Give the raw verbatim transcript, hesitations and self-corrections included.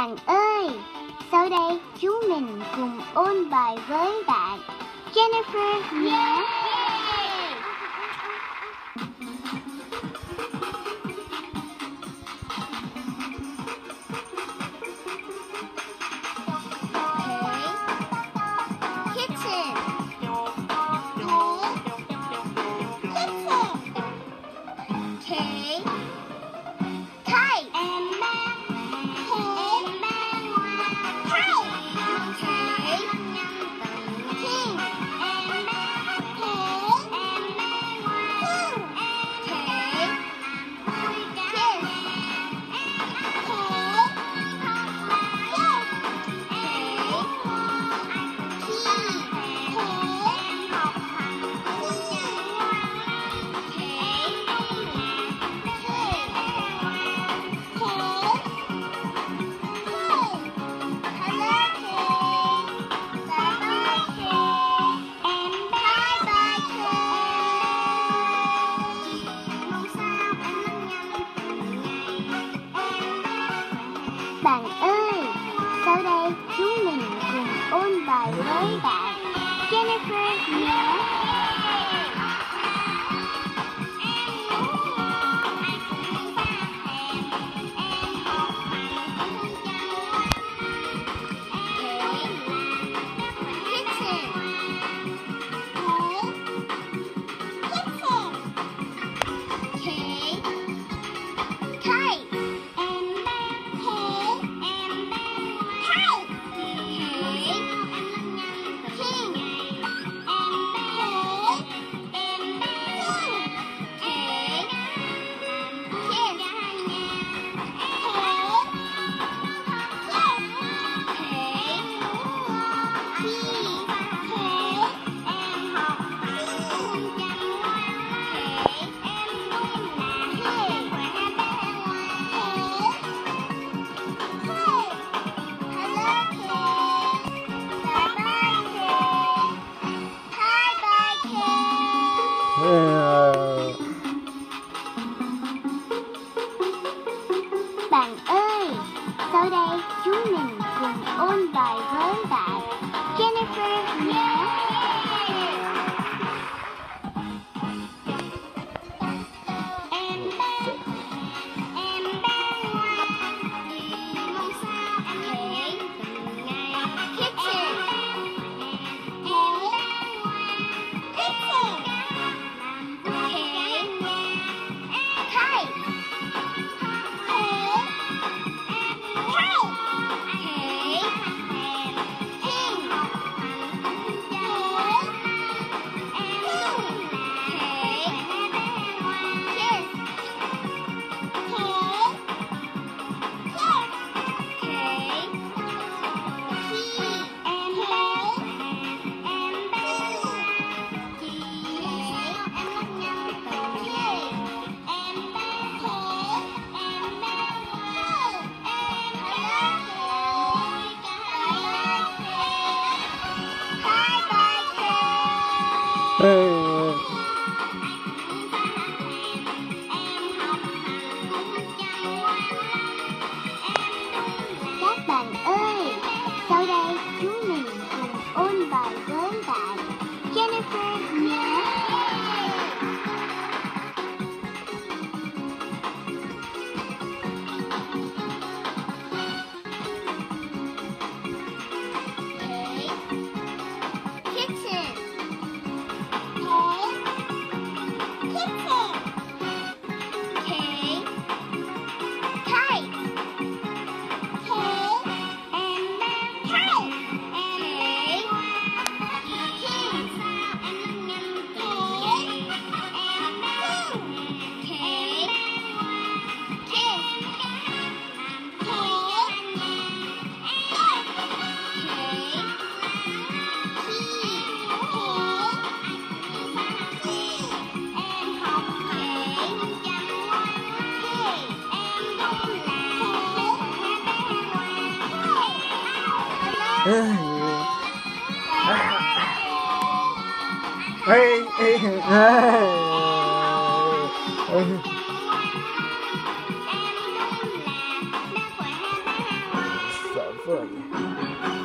Bạn ơi, sau đây chúng mình cùng ôn bài với bạn Jennifer nhé. Bạn ơi, sau đây chúng mình cùng ôn bài với bạn Jennifer nhé. Bạn ơi, sau đây chúng mình cùng ôn bài với bạn Jennifer nhé. Các bạn ơi, sau đây chúng mình cùng ôn bài với bạn Jennifer nhé. Ê, ê, ê. Phượng.